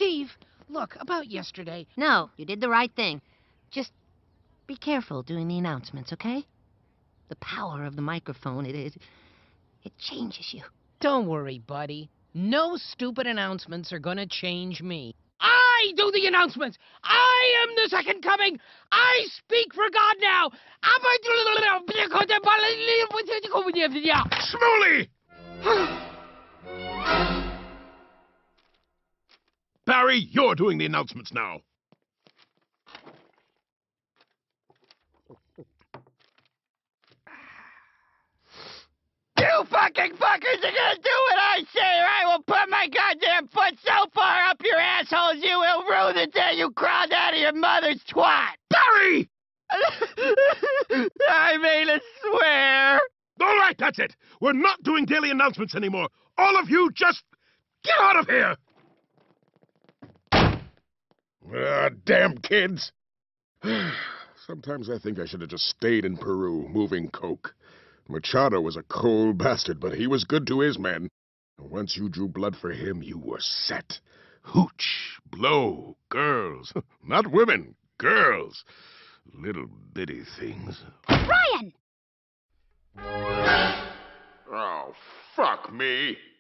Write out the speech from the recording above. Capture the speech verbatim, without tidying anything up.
Steve, look, about yesterday. No, you did the right thing. Just be careful doing the announcements, okay? The power of the microphone, it it, it changes you. Don't worry, buddy. No stupid announcements are gonna change me. I do the announcements! I am the second coming! I speak for God now! Smoley! Barry, you're doing the announcements now. You fucking fuckers are gonna do what I say, or I will put my goddamn foot so far up your assholes you will rue the day you crawled out of your mother's twat! Barry! I made a swear! All right, that's it. We're not doing daily announcements anymore. All of you just get out of here! Ah, damn kids. Sometimes I think I should have just stayed in Peru, moving coke. Machado was a cold bastard, but he was good to his men. Once you drew blood for him, you were set. Hooch, blow, girls. Not women, girls. Little bitty things. Ryan! Oh, fuck me.